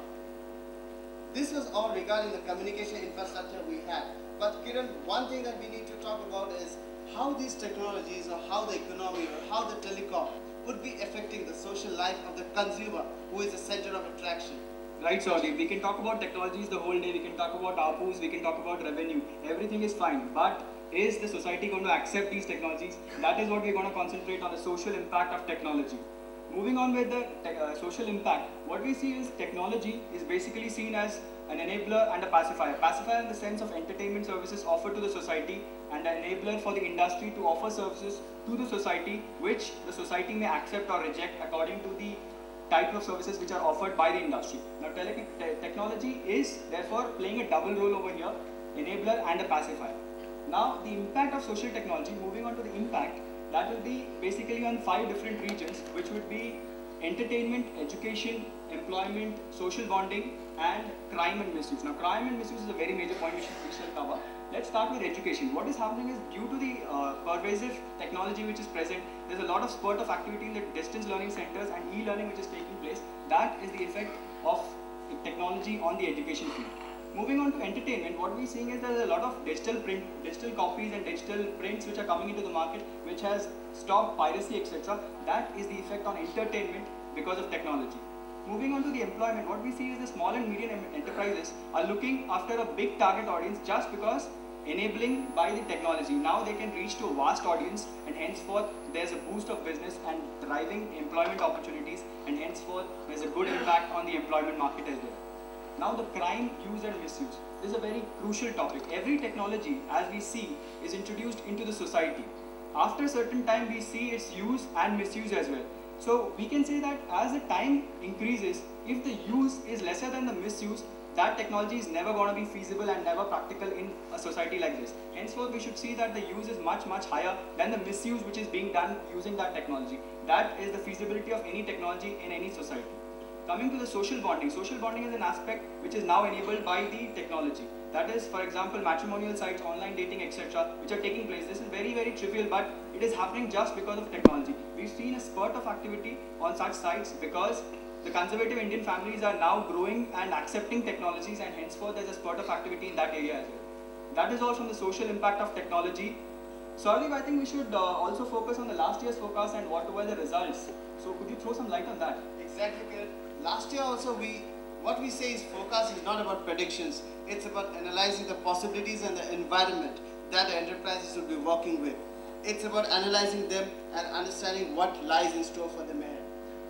B: This was all regarding the communication infrastructure we had. But Kiran, one thing that we need to talk about is how these technologies, or how the economy, or how the telecom would be affecting the social life of the consumer, who is the center of attraction.
C: Right, Saurabh. We can talk about technologies the whole day, we can talk about ARPUs, we can talk about revenue. Everything is fine. But is the society going to accept these technologies? That is what we're going to concentrate on, the social impact of technology. Moving on with the social impact, what we see is technology is basically seen as an enabler and a pacifier. Pacifier in the sense of entertainment services offered to the society, and an enabler for the industry to offer services to the society which the society may accept or reject according to the type of services which are offered by the industry. Now technology is therefore playing a double role over here, enabler and a pacifier. Now the impact of social technology, moving on to the impact, that will be basically on 5 different regions, which would be entertainment, education, employment, social bonding, and crime and misuse. Now crime and misuse is a very major point we shall cover. Let's start with education. What is happening is, due to the pervasive technology which is present, there's a lot of spurt of activity in the distance learning centers and e-learning which is taking place. That is the effect of technology on the education field. Moving on to entertainment, what we're seeing is there's a lot of digital copies and digital prints which are coming into the market, which has stopped piracy, etc. That is the effect on entertainment because of technology. Moving on to the employment, what we see is the small and medium enterprises are looking after a big target audience just because enabling by the technology. Now they can reach to a vast audience, and henceforth there's a boost of business and driving employment opportunities, and henceforth there's a good impact on the employment market as well. Now the crime, use and misuse. This is a very crucial topic. Every technology, as we see, is introduced into the society. After a certain time, we see its use and misuse as well. So we can say that as the time increases, if the use is lesser than the misuse, that technology is never going to be feasible and never practical in a society like this. Henceforth, we should see that the use is much higher than the misuse which is being done using that technology. That is the feasibility of any technology in any society. Coming to the social bonding. Social bonding is an aspect which is now enabled by the technology. That is, for example, matrimonial sites, online dating, etc., which are taking place. This is very trivial, but it is happening just because of technology. We've seen a spurt of activity on such sites because the conservative Indian families are now growing and accepting technologies, and henceforth there's a spurt of activity in that area as well. That is all from the social impact of technology. Saurabh, I think we should also focus on the last year's forecast and what were the results. So could you throw some light on that?
B: Exactly. Last year also what we say is forecast is not about predictions. It's about analyzing the possibilities and the environment that the enterprises will be working with. It's about analyzing them and understanding what lies in store for them ahead.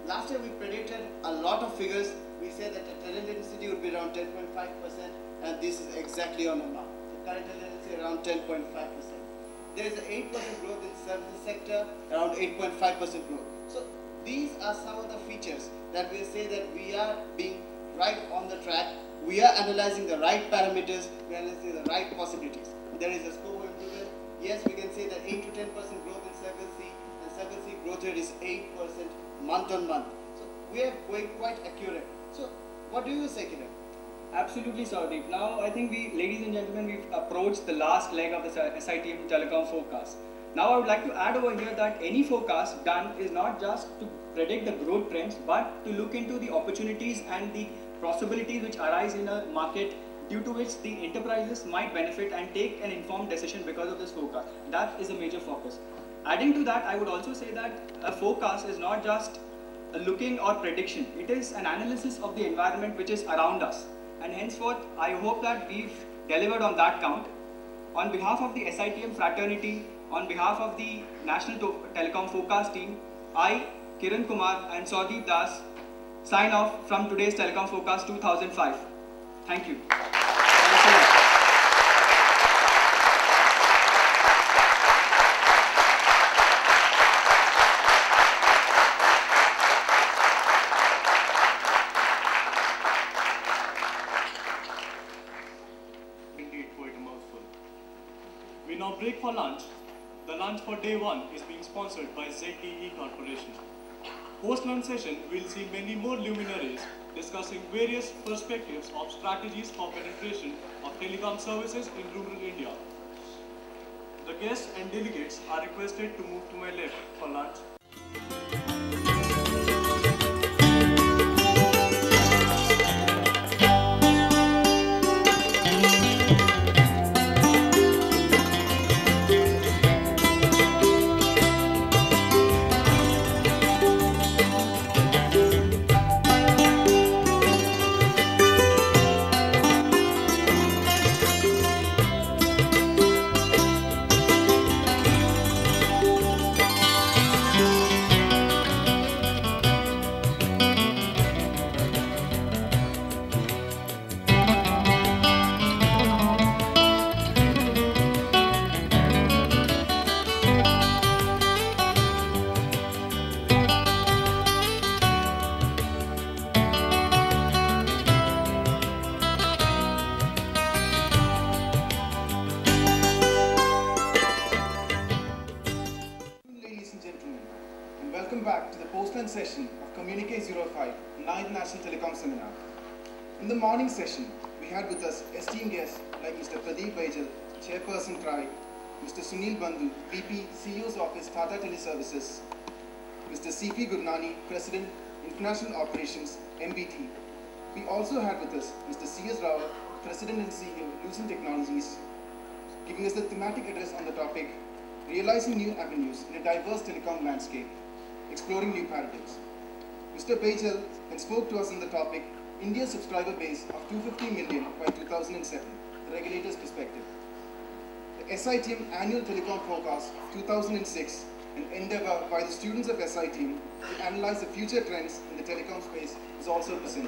B: last year we predicted a lot of figures. We said that the talent density would be around 10.5%, and this is exactly on the mark. The current talent density around 10.5%. There is an 8% growth in the services sector, around 8.5% growth. So these are some of the features that we say that we are being right on the track. We are analyzing the right parameters, we are analyzing the right possibilities. There is a scope of improvement. Yes, we can say that 8 to 10% growth in Circle C, and Circle C growth rate is 8% month on month. So we are going quite accurate. So what do you say, Kiran?
C: Absolutely, Saurdeep. Now, I think ladies and gentlemen, we've approached the last leg of the SITM Telecom forecast. Now, I would like to add over here that any forecast done is not just to predict the growth trends, but to look into the opportunities and the possibilities which arise in a market due to which the enterprises might benefit and take an informed decision because of this forecast. That is a major focus. Adding to that, I would also say that a forecast is not just a looking or prediction. It is an analysis of the environment which is around us. And henceforth, I hope that we've delivered on that count. On behalf of the SITM fraternity, on behalf of the National Telecom Forecast team, I, Kiran Kumar and Saurdeep Das sign off from today's Telecom Forecast 2005. Thank you. Thanks a lot.
A: Indeed, quite a mouthful. We now break for lunch. The lunch for day 1 is being sponsored by ZTE Corporation. Post-lunch session, we'll see many more luminaries discussing various perspectives of strategies for penetration of telecom services in rural India. The guests and delegates are requested to move to my left for lunch.
D: Welcome back to the post-lunch session of Communique 05, 9th National Telecom Seminar. In the morning session, we had with us esteemed guests like Mr. Pradeep Baijal, Chairperson TRI, Mr. Sunil Bandhu, VP, CEO's Office, Tata Teleservices, Mr. C.P. Gurnani, President, International Operations, MBT. We also had with us Mr. C.S. Rao, President and CEO, Lucent Technologies, giving us the thematic address on the topic, Realizing New Avenues in a Diverse Telecom Landscape, Exploring New Paradigms. Mr. Baijal then spoke to us on the topic, India's subscriber base of 250 million by 2007, the regulator's perspective. The SITM Annual Telecom Forecast 2006, an endeavor by the students of SITM to analyze the future trends in the telecom space, is also presented.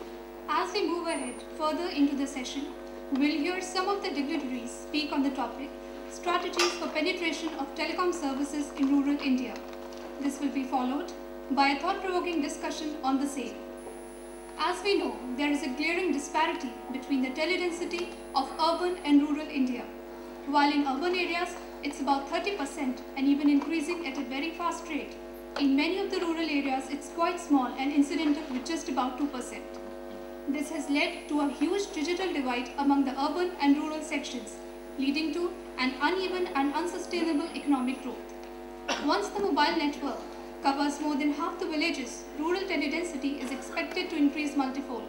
E: As we move ahead further into the session, we'll hear some of the dignitaries speak on the topic, Strategies for Penetration of Telecom Services in Rural India. This will be followed by a thought-provoking discussion on the same. As we know, there is a glaring disparity between the teledensity of urban and rural India. While in urban areas, it's about 30% and even increasing at a very fast rate. In many of the rural areas, it's quite small and incidental with just about 2%. This has led to a huge digital divide among the urban and rural sections, leading to an uneven and unsustainable economic growth. Once the mobile network covers more than half the villages, rural teledensity is expected to increase multifold.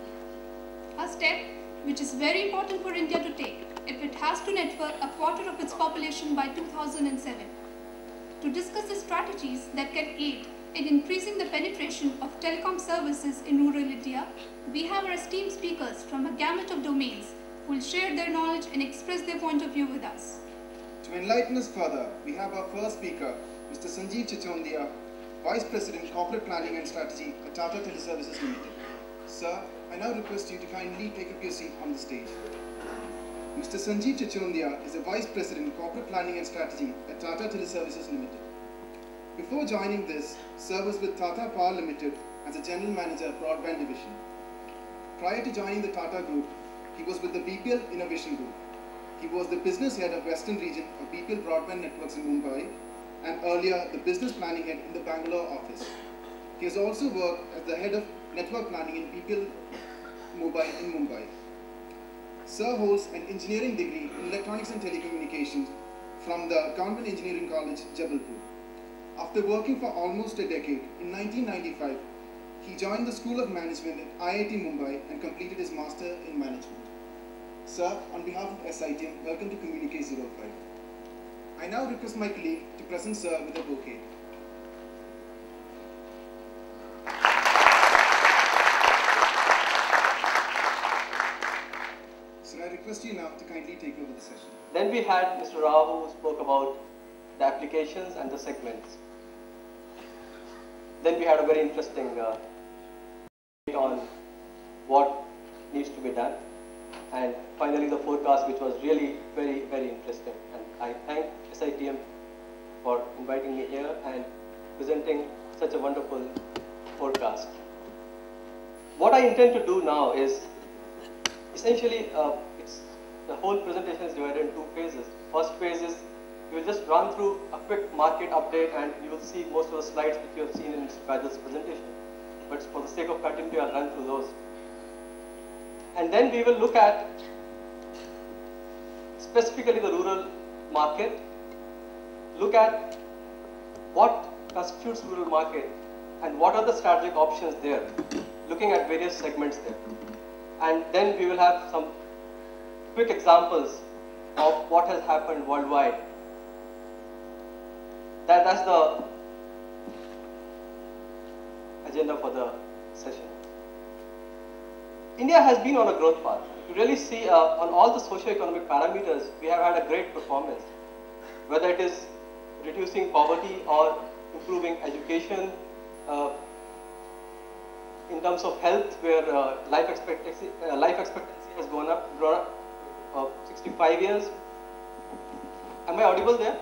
E: A step which is very important for India to take if it has to network a quarter of its population by 2007. To discuss the strategies that can aid in increasing the penetration of telecom services in rural India, we have our esteemed speakers from a gamut of domains who will share their knowledge and express their point of view with us.
D: To enlighten us further, we have our first speaker, Mr. Sanjeev Chichondia, Vice President, Corporate Planning and Strategy at Tata Teleservices Limited. Sir, I now request you to kindly take up your seat on the stage. Mr. Sanjeev Chachondia is the Vice President, Corporate Planning and Strategy at Tata Teleservices Limited. Before joining this, Sir was with Tata Power Limited as a General Manager, Broadband Division. Prior to joining the Tata Group, he was with the BPL Innovation Group. He was the business head of Western region of BPL Broadband Networks in Mumbai, and earlier the business planning head in the Bangalore office. He has also worked as the head of network planning in BPL Mobile in Mumbai. Sir holds an engineering degree in electronics and telecommunications from the Government Engineering College, Jabalpur. After working for almost a decade, in 1995, he joined the School of Management at IIT Mumbai and completed his Master in Management. Sir, on behalf of SITM, welcome to Communique 05. I now request my colleague to present Sir with a bouquet. Sir, I request you now to kindly take over the session.
F: Then we had Mr. Rao who spoke about the applications and the segments. Then we had a very interesting debate on what needs to be done. And finally the forecast, which was really very, very interesting. And I thank SITM for inviting me here and presenting such a wonderful forecast. What I intend to do now is essentially, the whole presentation is divided in two phases. First phase is, we will just run through a quick market update and you will see most of the slides that you have seen in Mr. Baijal's presentation. But for the sake of continuity, I'll run through those. And then we will look at specifically the rural market, look at what constitutes rural market and what are the strategic options there, looking at various segments there. And then we will have some quick examples of what has happened worldwide. That's the agenda for the session. India has been on a growth path. You really see on all the socio-economic parameters, we have had a great performance. Whether it is reducing poverty or improving education, in terms of health, where life expectancy has grown up 65 years. Am I audible there?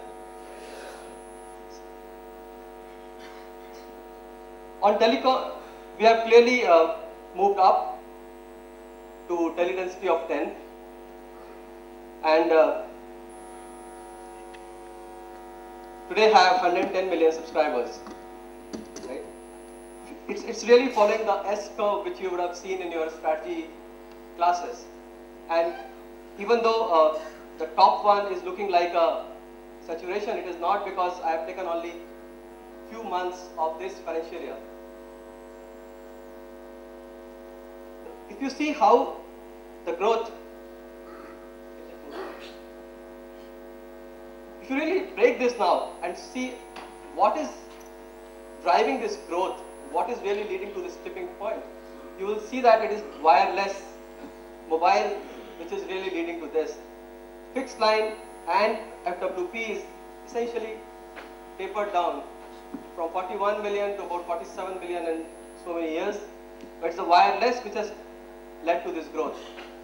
F: On telecom, we have clearly moved up to tele-density of 10, and today have 110 million subscribers. Right? It's really following the S curve which you would have seen in your strategy classes. And even though the top one is looking like a saturation, it is not, because I have taken only few months of this financial year. If you see how the growth, if you really break this now and see what is driving this growth, what is really leading to this tipping point, you will see that it is wireless, mobile, which is really leading to this. Fixed line and FWP is essentially tapered down from 41 million to about 47 million in so many years, but it's the wireless which has led to this growth.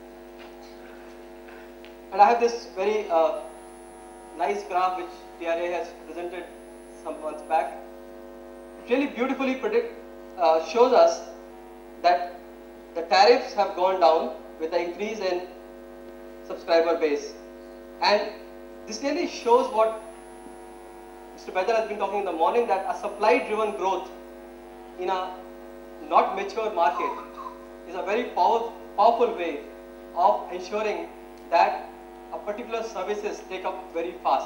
F: And I have this very nice graph which TRA has presented some months back. It really beautifully shows us that the tariffs have gone down with the increase in subscriber base. And this really shows what Mr. Baijal has been talking in the morning, that a supply-driven growth in a not mature market is a very powerful way of ensuring that a particular services take up very fast.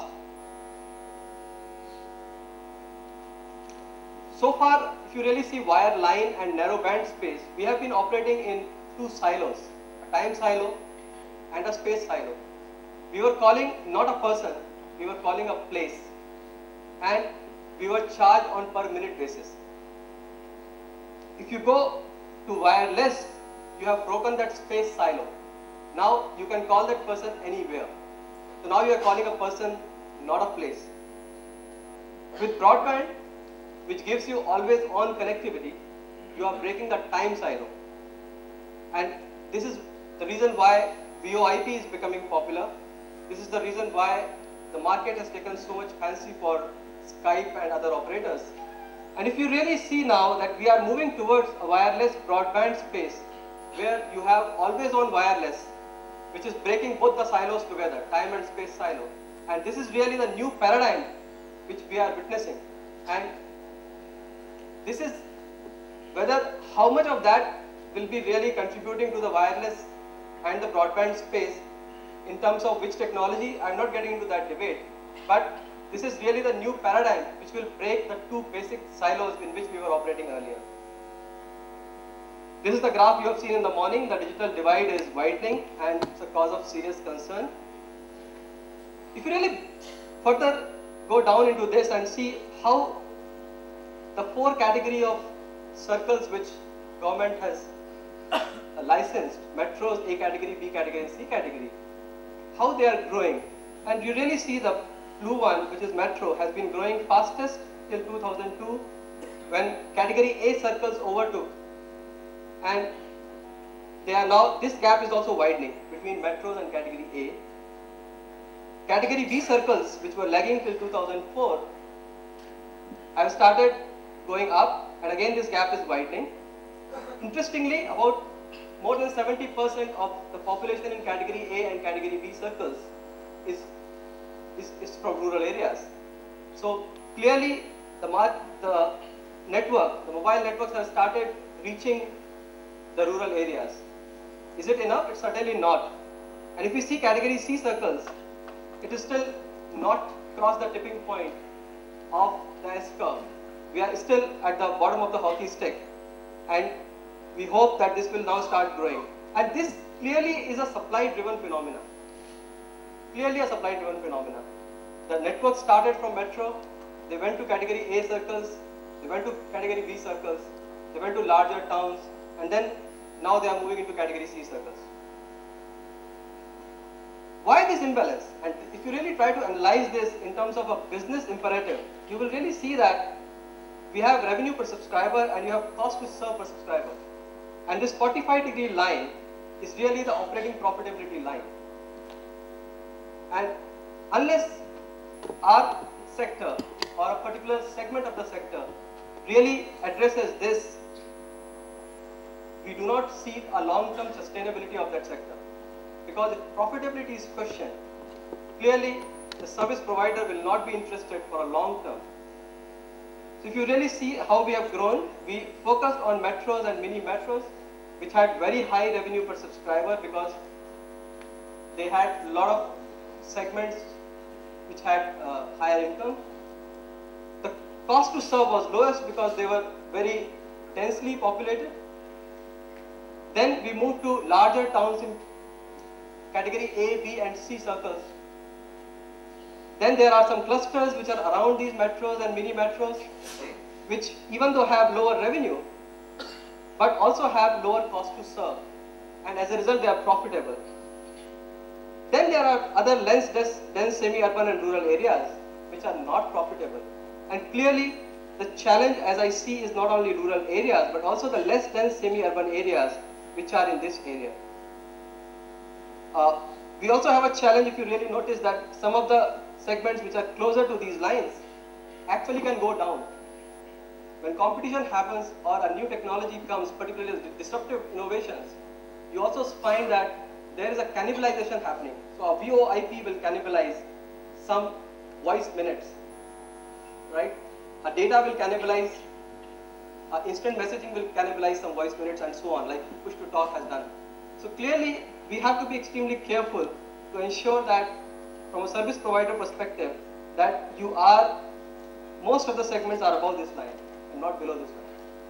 F: So far, if you really see wireline and narrow band space, we have been operating in two silos, a time silo and a space silo. We were calling not a person, we were calling a place, and we were charged on per minute basis. If you go to wireless, you have broken that space silo. Now you can call that person anywhere. So now you are calling a person, not a place. With broadband, which gives you always on connectivity, you are breaking the time silo. And this is the reason why VoIP is becoming popular. This is the reason why the market has taken so much fancy for Skype and other operators. And if you really see now that we are moving towards a wireless broadband space where you have always on wireless, which is breaking both the silos together, time and space silo. And this is really the new paradigm which we are witnessing. And this is whether how much of that will be really contributing to the wireless and the broadband space in terms of which technology, I'm not getting into that debate. But this is really the new paradigm which will break the two basic silos in which we were operating earlier. This is the graph you have seen in the morning. The digital divide is widening and it's a cause of serious concern. If you really further go down into this and see how the four category of circles which government has licensed, metros, A category, B category and C category, how they are growing. And you really see the blue one, which is metro, has been growing fastest till 2002 when category A circles overtook. And they are now, this gap is also widening between metros and category A. Category B circles, which were lagging till 2004, have started going up, and again this gap is widening. Interestingly, about more than 70% of the population in category A and category B circles is from rural areas. So clearly the mobile networks have started reaching the rural areas. Is it enough? It's certainly not. And if we see category C circles, it is still not crossed the tipping point of the S curve. We are still at the bottom of the hockey stick, and we hope that this will now start growing. And this clearly is a supply-driven phenomenon. Clearly a supply-driven phenomenon. The network started from metro, they went to category A circles, they went to category B circles, they went to larger towns, and then now they are moving into category C circles. Why this imbalance? And if you really try to analyze this in terms of a business imperative, you will really see that we have revenue per subscriber and you have cost to serve per subscriber. And this 45-degree line is really the operating profitability line. And unless our sector or a particular segment of the sector really addresses this, we do not see a long-term sustainability of that sector. Because if profitability is questioned, clearly the service provider will not be interested for a long term. So if you really see how we have grown, we focused on metros and mini metros, which had very high revenue per subscriber because they had a lot of segments which had higher income. The cost to serve was lowest because they were very densely populated. Then we moved to larger towns in category A, B and C circles. Then there are some clusters which are around these metros and mini metros, which even though have lower revenue, but also have lower cost to serve. And as a result, they are profitable. Then there are other less dense semi-urban and rural areas, which are not profitable. And clearly, the challenge as I see is not only rural areas, but also the less dense semi-urban areas, which are in this area. We also have a challenge if you really notice that some of the segments which are closer to these lines actually can go down. When competition happens or a new technology comes, particularly disruptive innovations, you also find that there is a cannibalization happening. So a VoIP will cannibalize some voice minutes, right? A data will cannibalize, instant messaging will cannibalize some voice minutes and so on, like push to talk has done. So clearly, we have to be extremely careful to ensure that from a service provider perspective, that most of the segments are above this line and not below this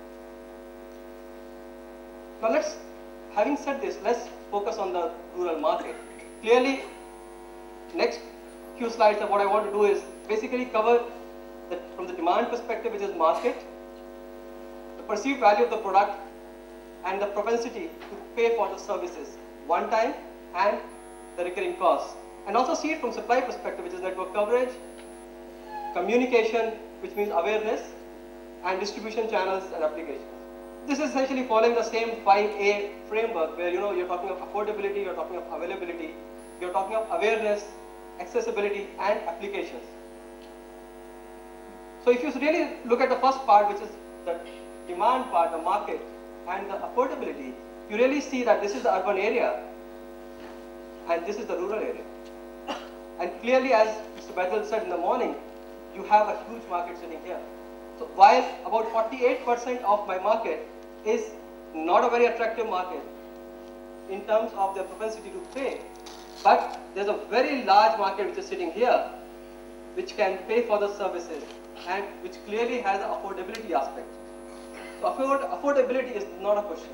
F: line. Now having said this, let's focus on the rural market. Clearly, next few slides of what I want to do is basically cover from the demand perspective, which is market, the perceived value of the product, and the propensity to pay for the services, one time and the recurring costs. And also see it from supply perspective, which is network coverage, communication, which means awareness, and distribution channels and applications. This is essentially following the same 5A framework where you're talking of affordability, you're talking of availability, you're talking of awareness, accessibility, and applications. So if you really look at the first part, which is the demand part, the market, and the affordability, you really see that this is the urban area and this is the rural area. And clearly, as Mr. Baijal said in the morning, you have a huge market sitting here. So while about 48% of my market is not a very attractive market in terms of their propensity to pay, but there's a very large market which is sitting here, which can pay for the services and which clearly has an affordability aspect. So affordability is not a question.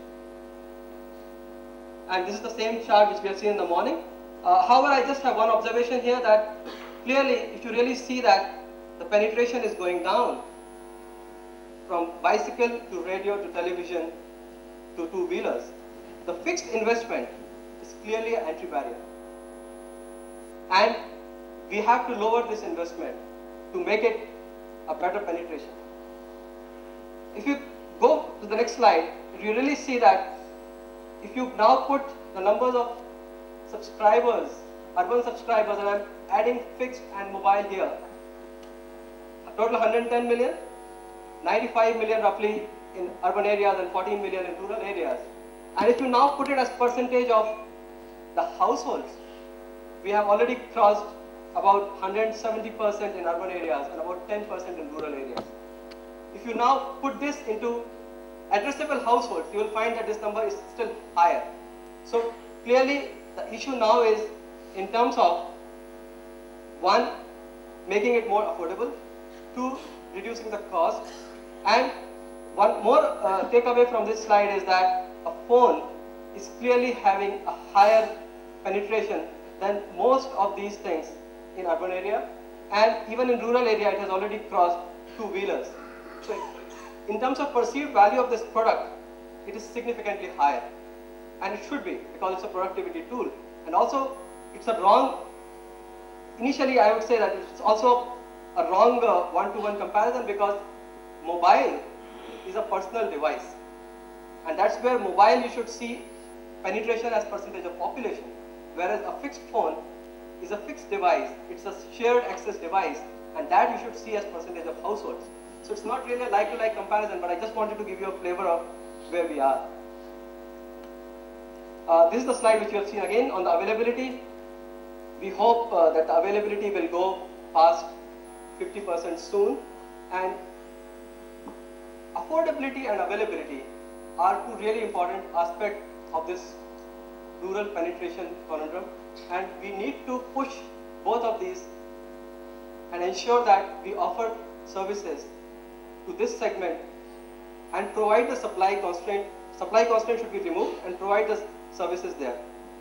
F: And this is the same chart which we have seen in the morning. However, I just have one observation here that clearly, if you really see that the penetration is going down from bicycle to radio to television to two-wheelers, the fixed investment is clearly an entry barrier. And we have to lower this investment to make it a better penetration. If you go to the next slide, you really see that if you now put the numbers of subscribers, urban subscribers, and I'm adding fixed and mobile here, a total 110 million, 95 million roughly in urban areas and 14 million in rural areas. And if you now put it as percentage of the households, we have already crossed about 170% in urban areas and about 10% in rural areas. If you now put this into addressable households, you will find that this number is still higher. So clearly, the issue now is in terms of, one, making it more affordable, two, reducing the cost, and one more takeaway from this slide is that a phone is clearly having a higher penetration than most of these things in urban area, and even in rural area it has already crossed two-wheelers. So in terms of perceived value of this product, it is significantly higher. And it should be, because it's a productivity tool. And also, it's a wrong, initially I would say that it's also a wrong one-to-one comparison, because mobile is a personal device. And that's where mobile you should see penetration as percentage of population. Whereas a fixed phone is a fixed device, it's a shared access device, and that you should see as percentage of households. So it's not really a like-to-like comparison, but I just wanted to give you a flavor of where we are. This is the slide which you have seen again on the availability. We hope that the availability will go past 50% soon, and affordability and availability are two really important aspects of this rural penetration conundrum, and we need to push both of these and ensure that we offer services to this segment and provide the supply constraint. Supply constraint should be removed and provide the services there.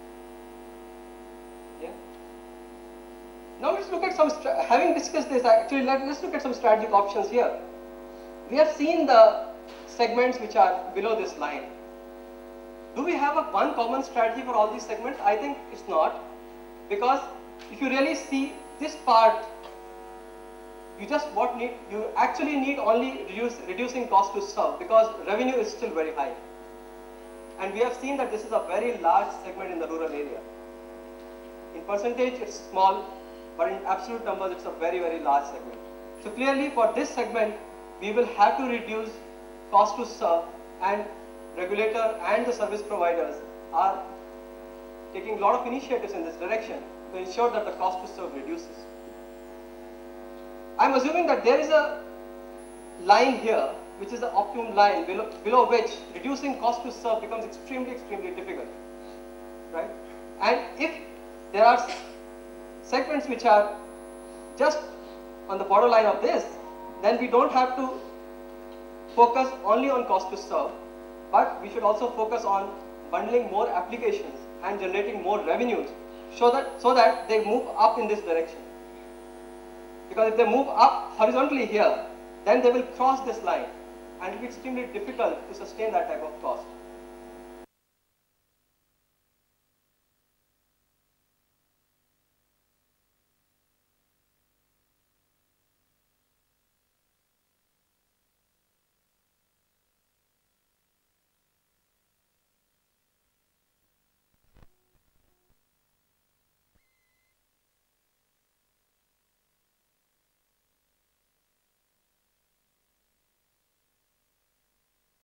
F: Yeah. Now let's look at some, having discussed this, actually let's look at some strategic options here. We have seen the segments which are below this line. Do we have one common strategy for all these segments? I think it's not, because if you really see this part, you actually need only reducing cost to serve, because revenue is still very high. And we have seen that this is a very large segment in the rural area. In percentage, it's small, but in absolute numbers, it's a very, very large segment. So clearly, for this segment, we will have to reduce cost to serve, and regulator and the service providers are taking a lot of initiatives in this direction to ensure that the cost to serve reduces. I'm assuming that there is a line here, which is the optimum line below which reducing cost to serve becomes extremely, extremely difficult, right? And if there are segments which are just on the borderline of this, then we don't have to focus only on cost to serve, but we should also focus on bundling more applications and generating more revenues so that they move up in this direction. Because if they move up horizontally here, then they will cross this line, and it will be extremely difficult to sustain that type of cost.